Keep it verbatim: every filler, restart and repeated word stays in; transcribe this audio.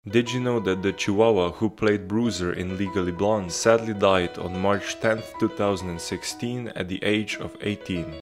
Did you know that the Chihuahua who played Bruiser in Legally Blonde sadly died on March tenth two thousand sixteen at the age of eighteen?